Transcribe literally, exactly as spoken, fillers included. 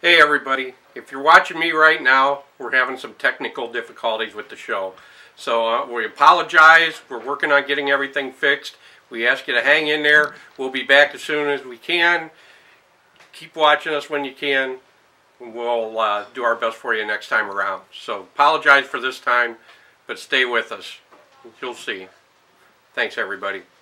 Hey everybody, if you're watching me right now, we're having some technical difficulties with the show. So uh, we apologize. We're working on getting everything fixed. We ask you to hang in there. We'll be back as soon as we can. Keep watching us when you can. We'll uh, do our best for you next time around. So apologize for this time, but stay with us. You'll see. Thanks everybody.